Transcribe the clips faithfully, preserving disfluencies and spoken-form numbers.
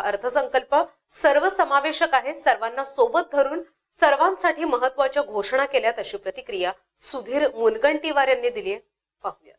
अर्थसंकल्प सर्वसमावेशक आहे, सर्वांना सोबत धरून सर्वांसाठी महत्त्वाच्या घोषणा केल्यात, अशी प्रतिक्रिया सुधीर मुनगंटीवार यांनी दिली आहे. पाहूया.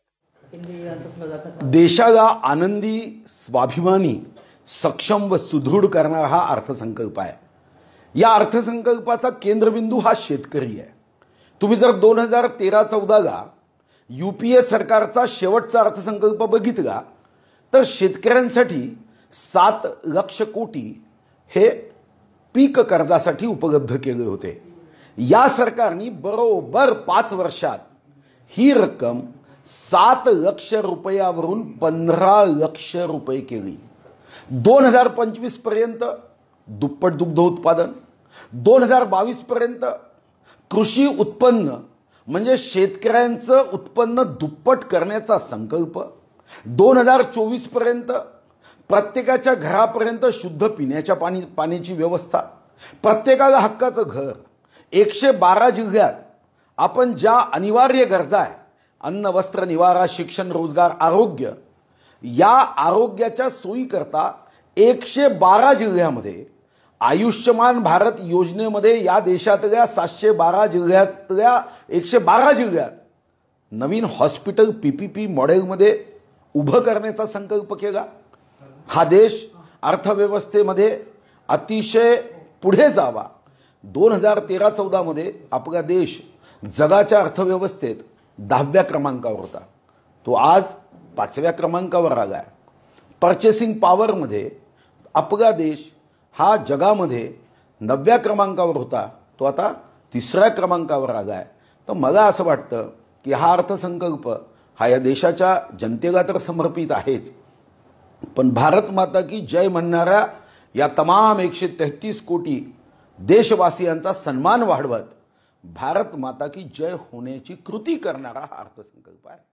देशाला आनंदी, स्वाभिमानी, सक्षम व सुदृढ करणारा हा अर्थसंकल्प आहे. या अर्थसंकल्पाचा केंद्रबिंदू हा शेतकरी आहे. तुम्ही जर दोन हजार तेरा चौदाला यूपीए सरकारचा शेवटचा अर्थसंकल्प बघितला तर शेतकऱ्यांसाठी सात लक्ष कोटी हे पीक कर्जासाठी उपलब्ध केले होते. या सरकारने बरोबर पाच वर्षात ही रक्कम सात लक्ष रुपयावरून पंधरा लक्ष रुपये केली. दोन हजार पंचवीस पर्यंत दुप्पट दुग्ध उत्पादन, दोन हजार बावीस पर्यंत कृषी उत्पन्न म्हणजे शेतकऱ्यांचं उत्पन्न दुप्पट करण्याचा संकल्प, दोन हजार चोवीस पर्यंत प्रत्येकाच्या घरापर्यंत शुद्ध पिण्याच्या पाणी पाण्याची व्यवस्था, प्रत्येकाला हक्काचं घर, एकशे बारा जिल्ह्यात आपण ज्या अनिवार्य गरजा आहे अन्न, वस्त्र, निवारा, शिक्षण, रोजगार, आरोग्य, या आरोग्याच्या सोयीकरता एकशे बारा जिल्ह्यामध्ये आयुष्यमान भारत योजनेमध्ये या देशातल्या सातशे बारा जिल्ह्यातल्या एकशे बारा जिल्ह्यात नवीन हॉस्पिटल पीपीपी मॉडेलमध्ये उभं करण्याचा संकल्प केला. हा देश अर्थव्यवस्थेमध्ये अतिशय पुढे जावा. दोन हजार तेरा चौदा मध्ये आपला देश जगाच्या अर्थव्यवस्थेत दहाव्या क्रमांकावर होता, तो आज पाचव्या क्रमांकावर आलाय. पर्चेसिंग पॉवरमध्ये आपला देश हा जगामध्ये नवव्या क्रमांकावर होता, तो आता तिसऱ्या क्रमांकावर आलाय. तर मला असं वाटतं की हा अर्थसंकल्प हा या देशाच्या जनतेला तर समर्पित आहेच, पण भारत माता की जय म्हणणाऱ्या या तमाम एकशे तेहतीस कोटी देशवासियांचा सन्मान वाढवत भारत माता की जय होण्याची कृती करणारा हा अर्थसंकल्प आहे.